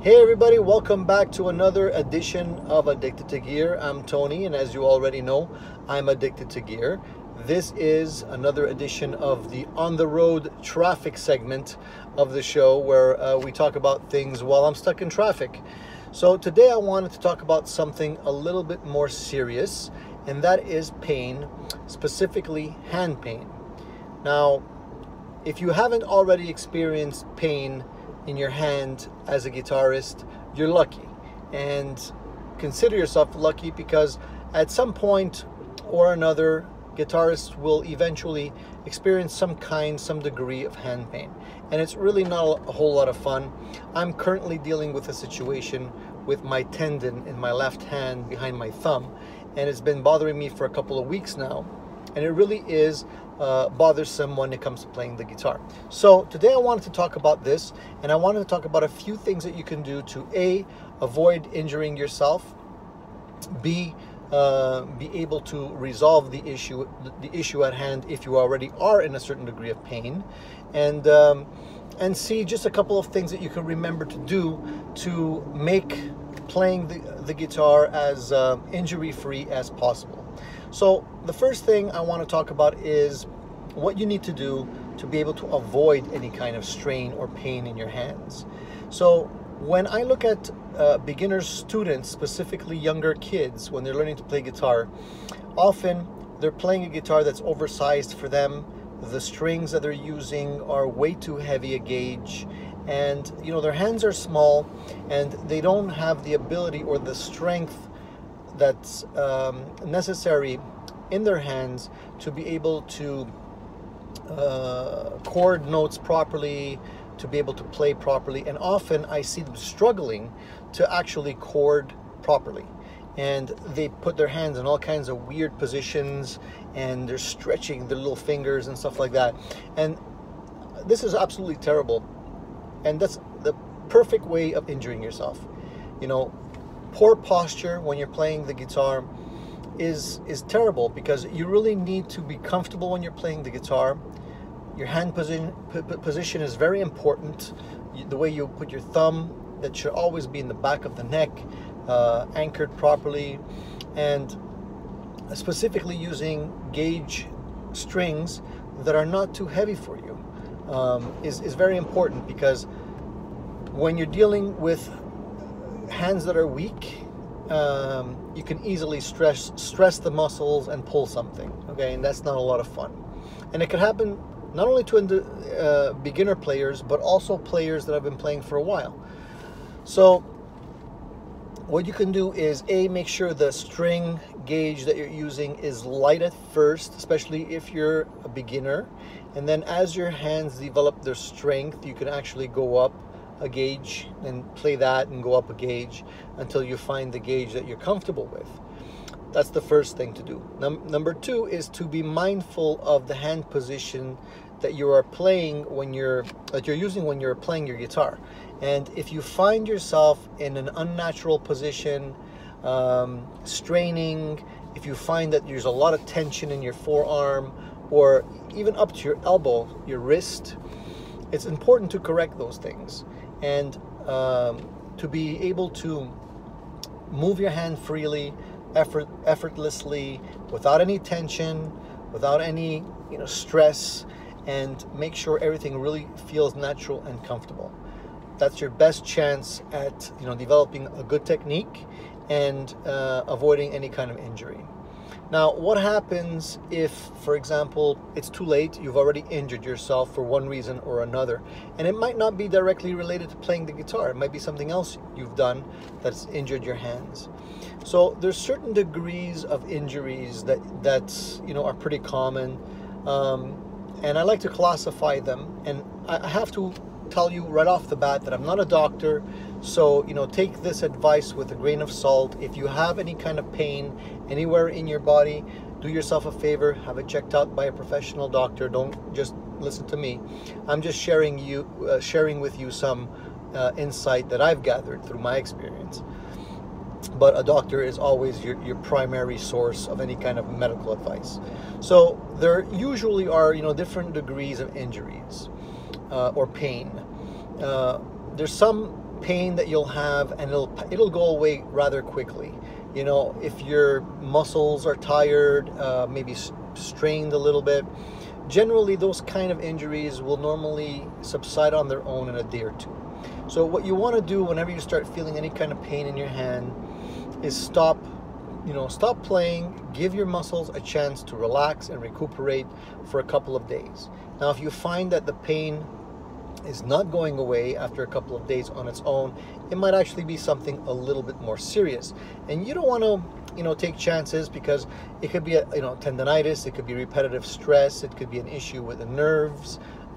Hey everybody, welcome back to another edition of Addicted to Gear. I'm Tony, and as you already know, I'm addicted to gear. This is another edition of the On the Road traffic segment of the show where we talk about things while I'm stuck in traffic. So today I wanted to talk about something a little bit more serious, and that is pain, specifically hand pain. Now, if you haven't already experienced pain in your hand as a guitarist, you're lucky, and consider yourself lucky because at some point or another, guitarists will eventually experience some degree of hand pain, and it's really not a whole lot of fun. I'm currently dealing with a situation with my tendon in my left hand behind my thumb, and it's been bothering me for a couple of weeks now, and it really is bothersome when it comes to playing the guitar. So today I wanted to talk about this, and I wanted to talk about a few things that you can do to A, avoid injuring yourself, B, be able to resolve the issue at hand if you already are in a certain degree of pain, and C, just a couple of things that you can remember to do to make playing the guitar as injury-free as possible. So the first thing I want to talk about is what you need to do to be able to avoid any kind of strain or pain in your hands. So when I look at beginner students, specifically younger kids, when they're learning to play guitar, often they're playing a guitar that's oversized for them. The strings that they're using are way too heavy a gauge, and their hands are small, and they don't have the ability or the strength that's necessary in their hands to be able to chord notes properly, to be able to play properly. And often I see them struggling to actually chord properly, and they put their hands in all kinds of weird positions, and they're stretching their little fingers and stuff like that, and this is absolutely terrible, and that's the perfect way of injuring yourself. Poor posture when you're playing the guitar is terrible, because you really need to be comfortable when you're playing the guitar. Your hand position is very important. The way you put your thumb, that should always be in the back of the neck, anchored properly, and specifically using gauge strings that are not too heavy for you is very important, because when you're dealing with hands that are weak, you can easily stress the muscles and pull something, okay, and that's not a lot of fun. And it can happen not only to beginner players, but also players that have been playing for a while. So what you can do is A, make sure the string gauge that you're using is light at first, especially if you're a beginner, and then as your hands develop their strength, you can actually go up a gauge and play that and go up a gauge until you find the gauge that you're comfortable with. That's the first thing to do. Number two is to be mindful of the hand position that you are playing that you're using when you're playing your guitar. And if you find yourself in an unnatural position, straining, if you find that there's a lot of tension in your forearm or even up to your elbow, your wrist, it's important to correct those things, and to be able to move your hand freely, effortlessly, without any tension, without any stress, and make sure everything really feels natural and comfortable. That's your best chance at developing a good technique and avoiding any kind of injury. Now, what happens if, for example, it's too late, you've already injured yourself for one reason or another, and it might not be directly related to playing the guitar. It might be something else you've done that's injured your hands. So there's certain degrees of injuries that are pretty common, and I like to classify them, and I have to tell you right off the bat that I'm not a doctor, so take this advice with a grain of salt. If you have any kind of pain anywhere in your body, do yourself a favor, have it checked out by a professional doctor. Don't just listen to me. I'm just sharing with you some insight that I've gathered through my experience. But a doctor is always your primary source of any kind of medical advice. So there usually are different degrees of injuries or pain. There's some pain that you'll have, and it'll go away rather quickly. You know, if your muscles are tired, maybe strained a little bit, generally those kind of injuries will normally subside on their own in a day or two. So what you want to do whenever you start feeling any kind of pain in your hand is stop playing, give your muscles a chance to relax and recuperate for a couple of days. Now, if you find that the pain is not going away after a couple of days on its own, it might actually be something a little bit more serious. And you don't want to, take chances, because it could be tendonitis, it could be repetitive stress, it could be an issue with the nerves.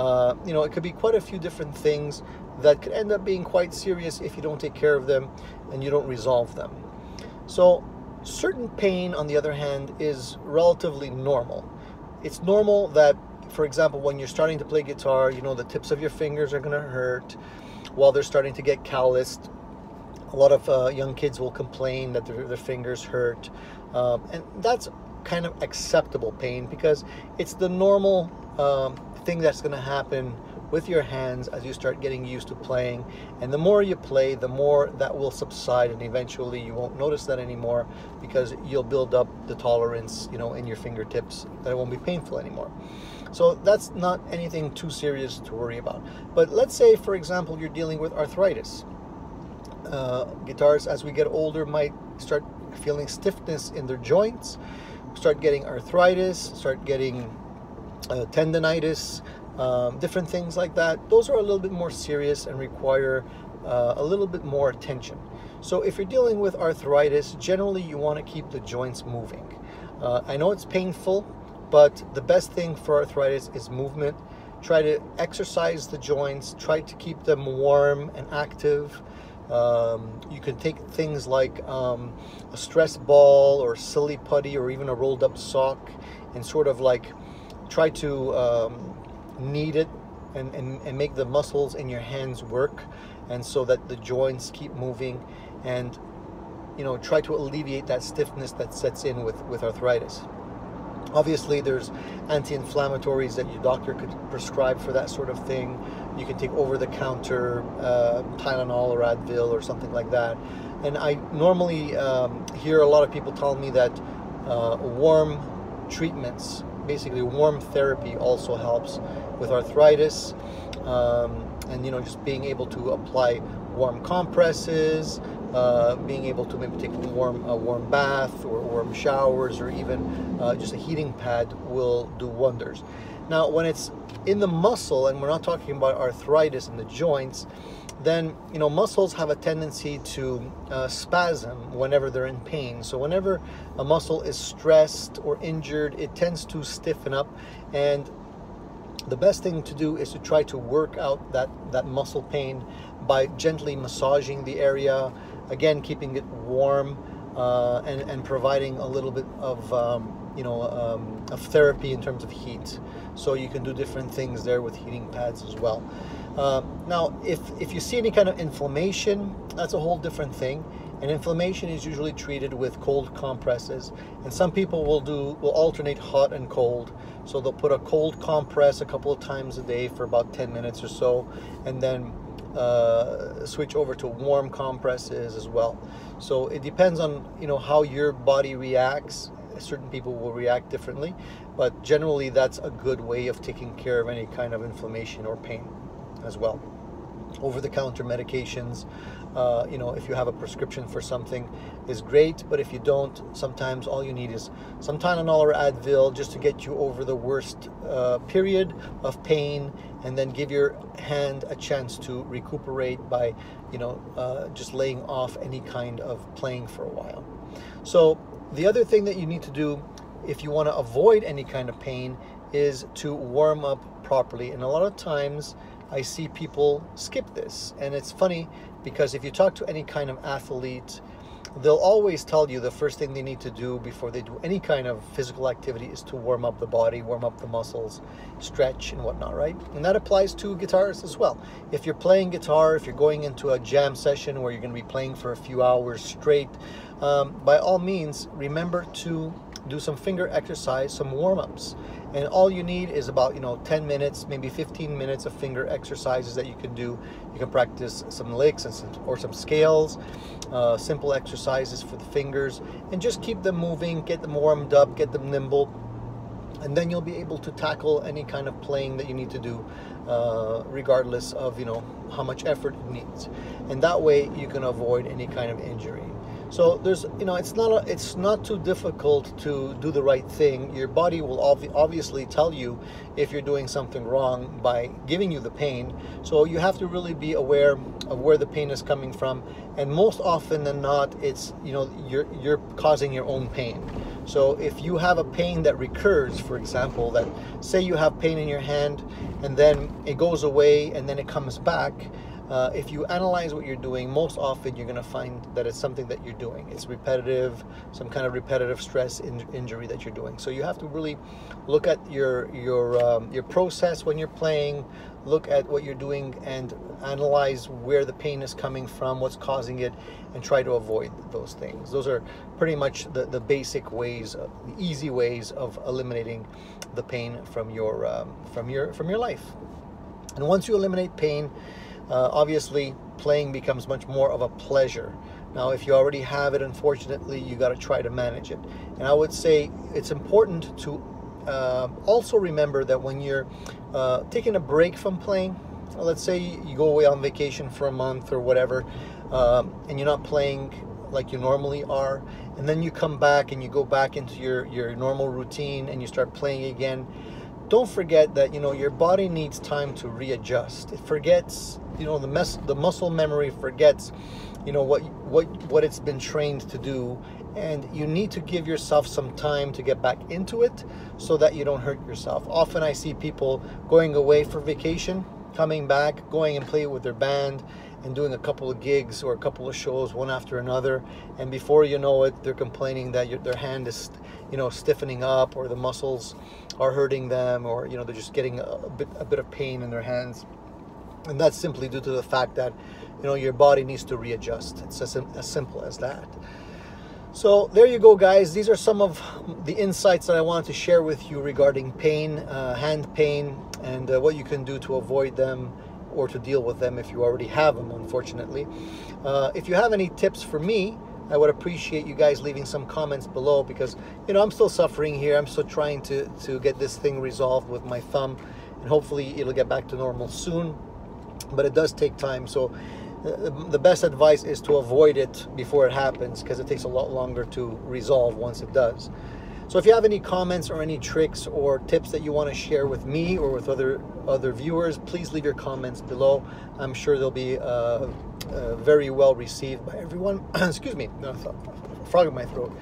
It could be quite a few different things that could end up being quite serious if you don't take care of them and you don't resolve them. So certain pain, on the other hand, is relatively normal. It's normal that, for example, when you're starting to play guitar, the tips of your fingers are going to hurt while they're starting to get calloused. A lot of young kids will complain that their fingers hurt. And that's kind of acceptable pain, because it's the normal thing that's going to happen with your hands as you start getting used to playing. And the more you play, the more that will subside, and eventually you won't notice that anymore, because you'll build up the tolerance, in your fingertips, that it won't be painful anymore. So that's not anything too serious to worry about. But let's say, for example, you're dealing with arthritis. Guitarists, as we get older, might start feeling stiffness in their joints, start getting arthritis, start getting tendonitis, different things like that. Those are a little bit more serious and require a little bit more attention. So if you're dealing with arthritis, generally you want to keep the joints moving. I know it's painful, but the best thing for arthritis is movement. Try to exercise the joints, try to keep them warm and active. You can take things like a stress ball or silly putty or even a rolled up sock and sort of like try to knead it and make the muscles in your hands work, and so that the joints keep moving, and try to alleviate that stiffness that sets in with arthritis. Obviously, there's anti-inflammatories that your doctor could prescribe for that sort of thing. You can take over-the-counter Tylenol or Advil or something like that. And I normally hear a lot of people telling me that warm treatments, basically warm therapy, also helps with arthritis. And just being able to apply warm compresses, being able to maybe take a warm bath or warm showers, or even just a heating pad will do wonders. Now, when it's in the muscle, and we're not talking about arthritis in the joints, then muscles have a tendency to spasm whenever they're in pain. So whenever a muscle is stressed or injured, it tends to stiffen up, and the best thing to do is to try to work out that muscle pain by gently massaging the area, again keeping it warm, and providing a little bit of of therapy in terms of heat. So you can do different things there with heating pads as well. Now, if you see any kind of inflammation, that's a whole different thing. And inflammation is usually treated with cold compresses. And some people will alternate hot and cold. So they'll put a cold compress a couple of times a day for about 10 minutes or so, and then switch over to warm compresses as well. So it depends on how your body reacts. Certain people will react differently, but generally that's a good way of taking care of any kind of inflammation or pain as well. Over-the-counter medications, if you have a prescription for something, is great, but if you don't, sometimes all you need is some Tylenol or Advil just to get you over the worst period of pain, and then give your hand a chance to recuperate by just laying off any kind of playing for a while. So the other thing that you need to do if you want to avoid any kind of pain is to warm up properly. And a lot of times I see people skip this, and it's funny because if you talk to any kind of athlete, they'll always tell you the first thing they need to do before they do any kind of physical activity is to warm up the body, warm up the muscles, stretch and whatnot, right? And that applies to guitarists as well. If you're playing guitar, if you're going into a jam session where you're going to be playing for a few hours straight, by all means, remember to do some finger exercise, some warm-ups. And all you need is about 10 minutes, maybe 15 minutes of finger exercises that you can do. You can practice some licks and some scales, simple exercises for the fingers, and just keep them moving, get them warmed up, get them nimble, and then you'll be able to tackle any kind of playing that you need to do, regardless of how much effort it needs. And that way you can avoid any kind of injury. So there's, it's not too difficult to do the right thing. Your body will obviously tell you if you're doing something wrong by giving you the pain. So you have to really be aware of where the pain is coming from. And most often than not, it's, you're causing your own pain. So if you have a pain that recurs, for example, that say you have pain in your hand and then it goes away and then it comes back, if you analyze what you're doing, most often you're going to find that it's something that you're doing. It's repetitive, some kind of repetitive stress injury that you're doing. So you have to really look at your process when you're playing, look at what you're doing and analyze where the pain is coming from, what's causing it, and try to avoid those things. Those are pretty much the basic ways, the easy ways of eliminating the pain from your life. And once you eliminate pain, obviously playing becomes much more of a pleasure. Now if you already have it, unfortunately you got to try to manage it. And I would say it's important to also remember that when you're taking a break from playing, let's say you go away on vacation for a month or whatever, and you're not playing like you normally are, and then you come back and you go back into your normal routine and you start playing again, don't forget that your body needs time to readjust. It forgets, the muscle memory forgets what it's been trained to do, and you need to give yourself some time to get back into it so that you don't hurt yourself. Often I see people going away for vacation, coming back, going and play with their band and doing a couple of gigs or a couple of shows one after another, and before you know it, they're complaining that their hand is stiffening up, or the muscles are hurting them, or they're just getting a bit of pain in their hands. And that's simply due to the fact that your body needs to readjust. It's as simple as that. So there you go, guys. These are some of the insights that I wanted to share with you regarding pain, hand pain, and what you can do to avoid them or to deal with them if you already have them, unfortunately. If you have any tips for me, I would appreciate you guys leaving some comments below, because I'm still suffering here. I'm still trying to get this thing resolved with my thumb, and hopefully it'll get back to normal soon, but it does take time. So the best advice is to avoid it before it happens, because it takes a lot longer to resolve once it does. So if you have any comments or any tricks or tips that you want to share with me or with other viewers, please leave your comments below. I'm sure they'll be very well received by everyone. Excuse me, no, frog in my throat.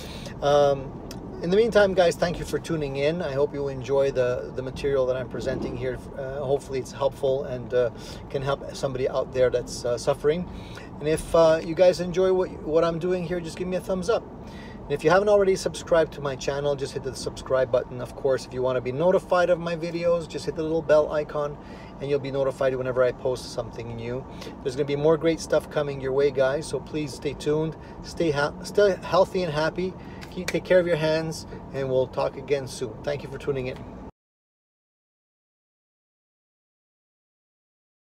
In the meantime, guys, thank you for tuning in. I hope you enjoy the material that I'm presenting here. Hopefully it's helpful and can help somebody out there that's suffering. And if you guys enjoy what I'm doing here, just give me a thumbs up. And if you haven't already subscribed to my channel, just hit the subscribe button. Of course, if you want to be notified of my videos, just hit the little bell icon and you'll be notified whenever I post something new. There's going to be more great stuff coming your way, guys, so please stay tuned, stay healthy and happy, take care of your hands, and we'll talk again soon. Thank you for tuning in.